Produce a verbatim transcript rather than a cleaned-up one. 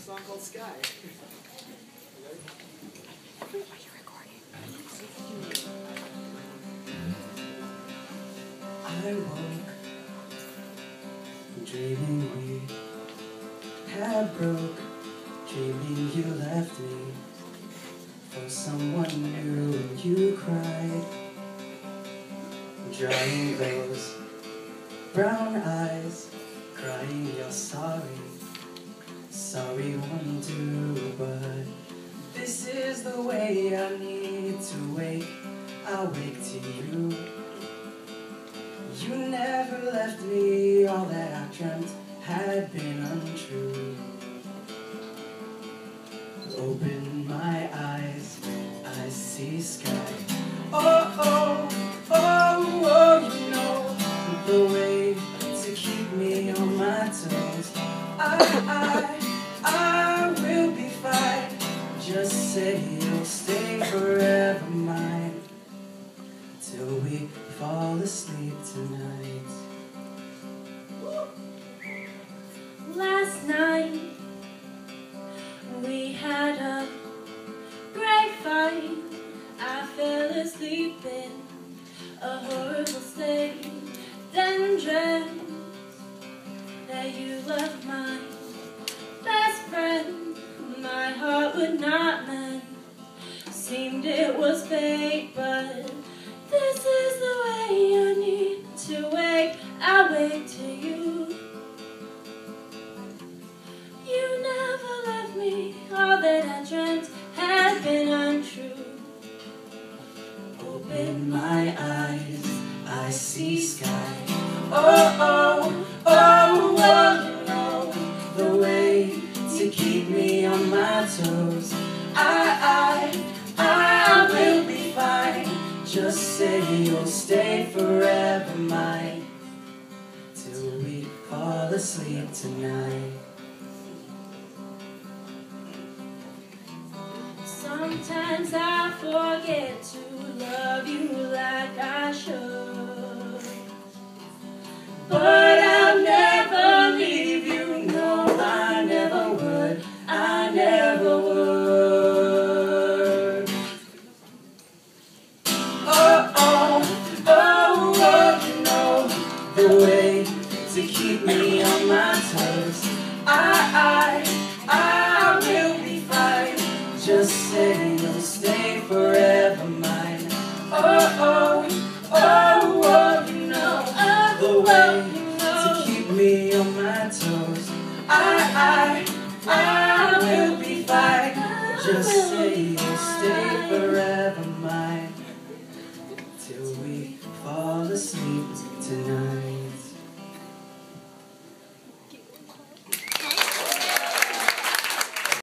song called Sky. Are you recording? I woke dreaming we had broke, dreaming you left me for someone new and you cried, drying those brown eyes, crying you're sorry, sorry won't do, but this is the way I need to wake, I'll wake to you. You never left me, all that I dreamt had been untrue. Open my eyes, I see sky. Oh, oh, oh, oh, you know the way to keep me on my toes. I, I, I will be fine. Just say you'll stay forever mine till we fall asleep tonight. Last night we had a great fight. I fell asleep in a horrible state, then dreamt that you loved my best friend. My heart would not mend, seemed it was fate, but this is the way I need to wake. I wake to you. You never left me, all that I dreamt had been untrue. Open my eyes, I see sky. Oh, oh, oh, oh, you know the way to keep me on my toes. I, I, I will be fine. Just say you'll stay forever mine till we fall asleep tonight. Sometimes I forget to love you like I should, but I'll never leave you. No, I never would. I never would. Oh, oh, oh, oh, you know the way to keep me on my toes. I, I, I will be fine. Just say you'll stay forever mine. Oh, oh, oh, oh, you know the way to keep me on my toes. I, I, I will be fine. Just say